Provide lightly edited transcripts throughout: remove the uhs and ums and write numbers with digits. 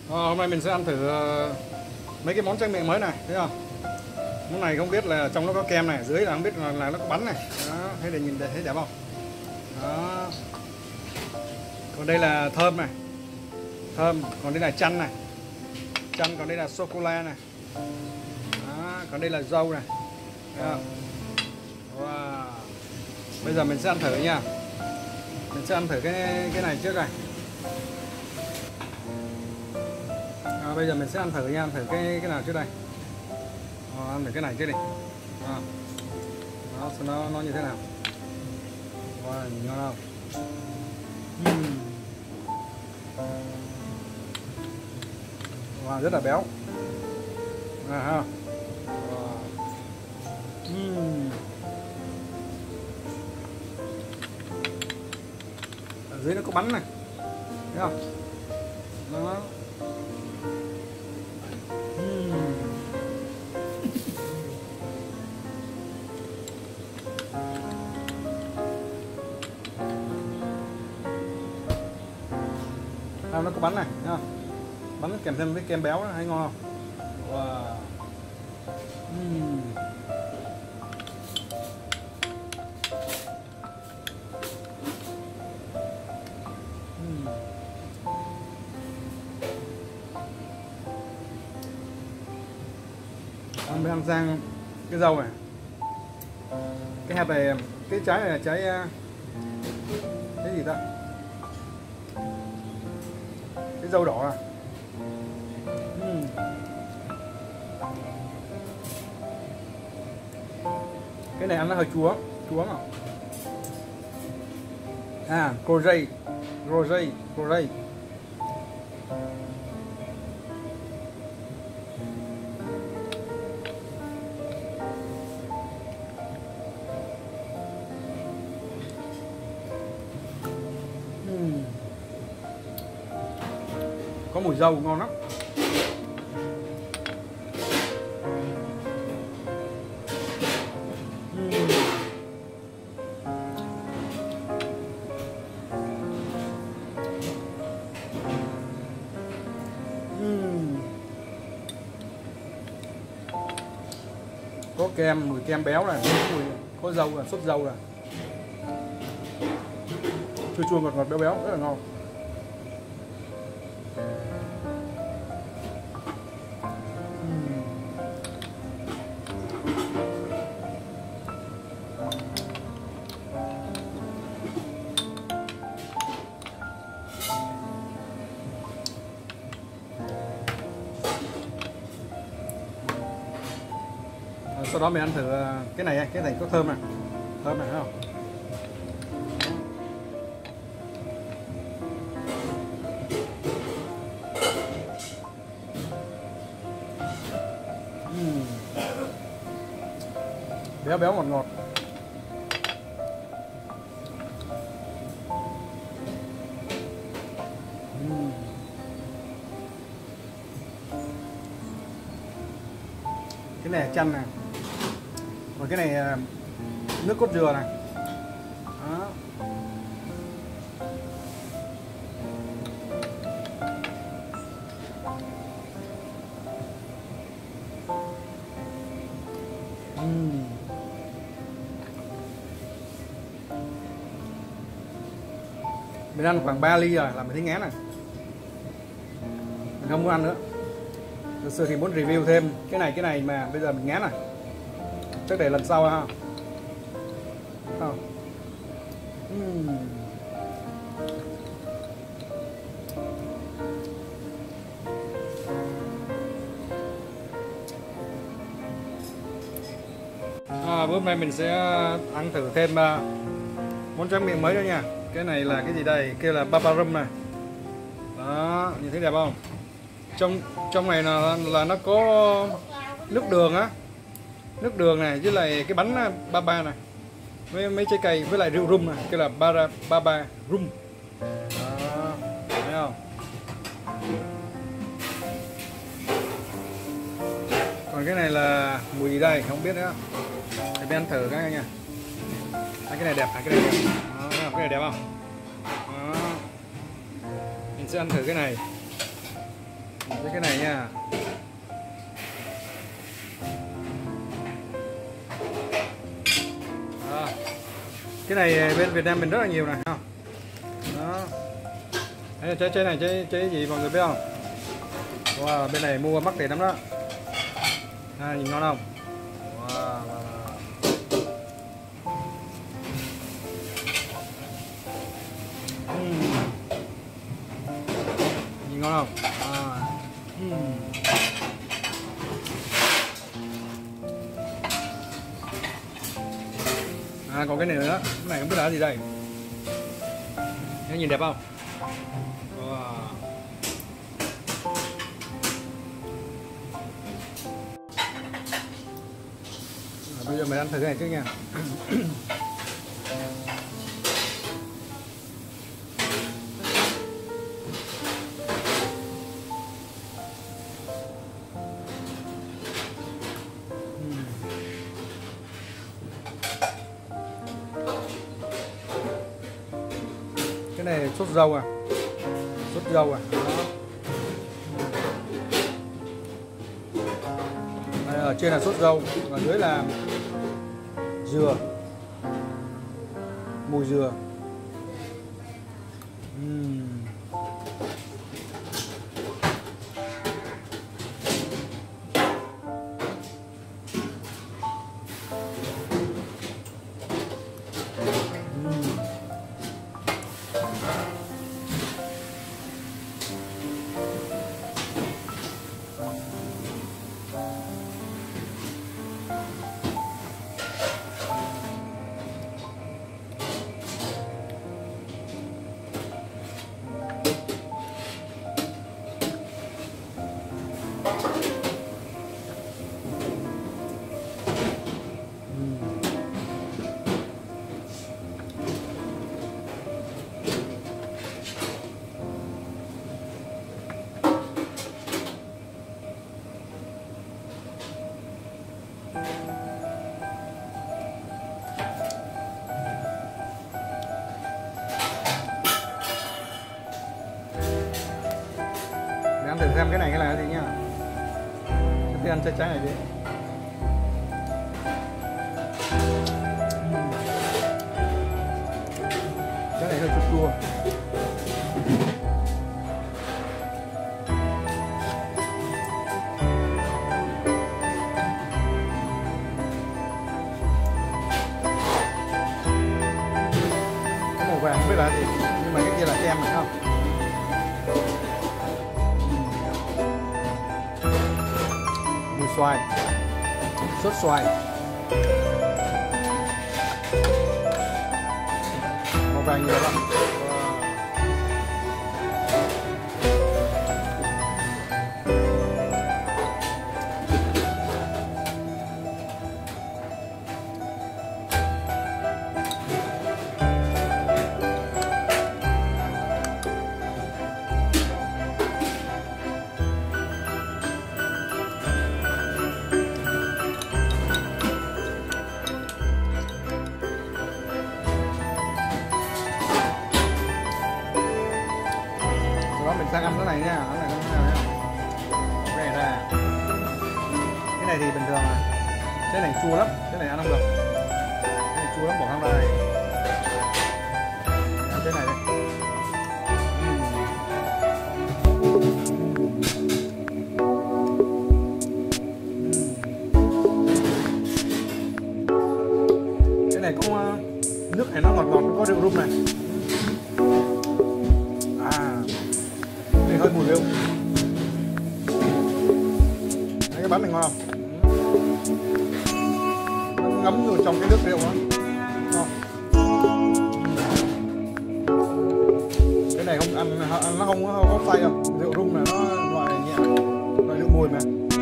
Hôm nay mình sẽ ăn thử mấy cái món tráng miệng mới này, thấy không? Món này không biết là trong nó có kem này, dưới là không biết là nó có bánh này. Đó, thấy để nhìn thấy đẹp không? Đó. Còn đây là thơm này, thơm. Còn đây là chanh này, chanh. Còn đây là sô cô la này. Đó. Còn đây là dâu này, thấy không? Wow. Bây giờ mình sẽ ăn thử nha. Mình sẽ ăn thử cái này trước này. Bây giờ mình sẽ ăn thử nha, ăn thử cái nào trước đây. Ăn thử cái này trước đi. Đó, xem nó như thế nào. Wow, nhìn ngon không? Wow, rất là béo. Ha. Wow. Ở dưới nó có bánh này, thấy không? Đó. Nó có bánh này, thấy không? Bánh kèm thêm với kem béo đó, thấy ngon không? Wow. Mình ăn sang cái dâu này, cái hạt này, cái trái này là trái cái gì ta? Cái dâu đỏ à? Cái này ăn nó hơi chúa không? Rosé. Có mùi dâu ngon lắm. Có kem, mùi kem béo này, có dâu là sốt dâu này, chua chua ngọt ngọt béo béo, rất là ngon. Sau đó mình ăn thử cái này có thơm này, thấy không? Béo béo ngọt ngọt. Cái này là chanh này. Còn cái này nước cốt dừa này. Đó. Mình ăn khoảng 3 ly rồi là mình thấy ngán này. Mình không muốn ăn nữa. Thực sự thì muốn review thêm cái này mà bây giờ mình ngán này. Chắc để lần sau ha. Bữa hôm nay mình sẽ ăn thử thêm món tráng miệng mới nữa nha. Cái này là cái gì đây? Kia là paparum này. Đó, nhìn thấy đẹp không? Trong này là nó có nước đường á, nước đường này với lại cái bánh baba này, với mấy trái cây với lại rượu rum này, cái là baba rum. Đó, thấy không? Còn cái này là mùi gì đây không biết nữa. Để mình ăn thử cái nha. Cái này đẹp, cái này đẹp. Đó, cái này đẹp không? Đó. Mình sẽ ăn thử cái này. với cái này nha. Đó. Cái này bên Việt Nam mình rất là nhiều này không? Đó. Đấy, trái này trái gì mọi người biết không? Wow, bên này mua mắc tiền lắm đó. Nhìn ngon không? Wow. Nhìn ngon không? Còn cái này nữa, cái này không biết là gì đây. Nó nhìn đẹp không? Wow. Bây giờ mình ăn thử cái này trước nha. Cái này sốt dâu à, sốt dâu à. Đây, ở trên là sốt dâu, ở dưới là dừa, mùi dừa. Ăn thử xem cái này là cái gì nhá. Trước tiên ăn trái này đi. Cái này hơi chua chua. Cái màu vàng không biết là gì, nhưng mà cái kia là kem phải không? Xoài, sốt xoài, màu vàng nhiều lắm. Mình sang ăn cái này nha, cái này nó nào nhá. Cái này ra. Cái này thì bình thường này. Cái này chua lắm, cái này ăn không được. Cái này chua lắm, bỏ sang đây. Ăn cái này đây. Cái này có nước này nó ngọt ngọt, có rượu rum này. Hơi mùi rượu. Đấy, cái bánh này ngon không? Nó ngấm vào trong cái nước rượu đó. Ngon. Cái này không ăn nó không có say đâu. Rượu rum là nó loại nhẹ, loại rượu mùi mà.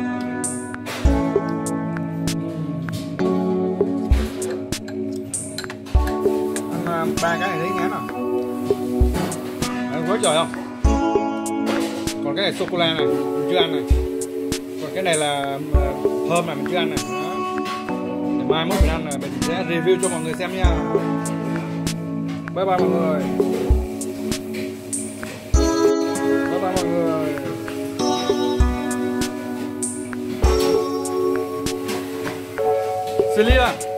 Ăn ba cái này thấy ngán à? Đấy, quá trời không? Còn cái này sô cô la này mình chưa ăn này, còn cái này là thơm này mình chưa ăn này. Đó. Để mai mốt mình ăn là mình sẽ review cho mọi người xem nha. Bye bye mọi người. Bye bye mọi người. xử lý ạ.